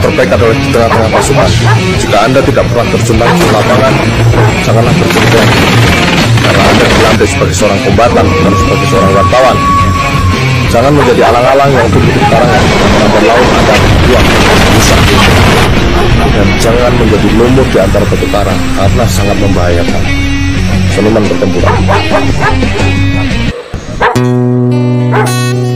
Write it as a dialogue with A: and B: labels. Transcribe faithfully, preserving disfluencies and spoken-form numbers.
A: terbaik adalah di tengah-tengah pasukan. Jika Anda tidak pernah terjun langsung lapangan, janganlah berpergian, karena Anda dilantik sebagai seorang kombatan, bukan sebagai seorang wartawan. Jangan menjadi alang-alang yang tumbuh di karangan, karena laut Anda buang rusak. Dan jangan menjadi lumut di antara batu karang, karena sangat membahayakan. Seniman pertempuran.